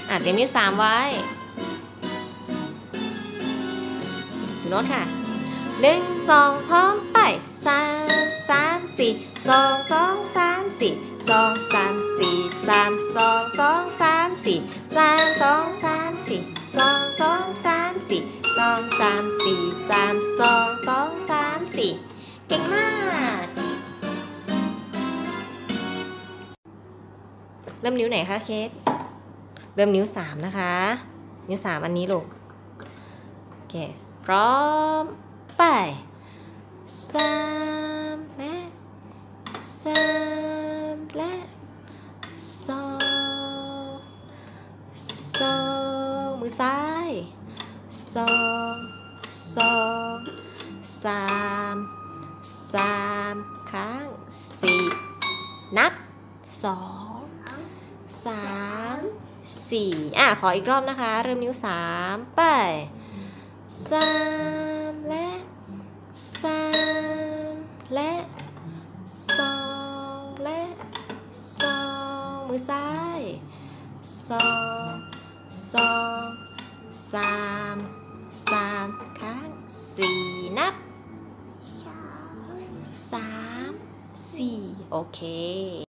เตรียมนิ้ว3ไว้ดูโน้ตค่ะ1 2พร้อมไป3 3 4 2 2 3 4 2 3 4 3 2 2 3 4 3 2 3 4 2 2 3 4 2 3 4 3 2 2 3 4เก่งมากเริ่มนิ้วไหนคะเคสเริ่มนิ้ว3นะคะนิ้ว3อันนี้ลูกโอเคพร้อมไป3และ3และ2 2มือซ้าย2 2 3 3ครั้ง4นับ2 3 4ขออีกรอบนะคะเริ่มนิ้ว3ไป3และ3และ2และ2มือซ้าย2 2 3 3ครั้ง4นับ2 3 4โอเค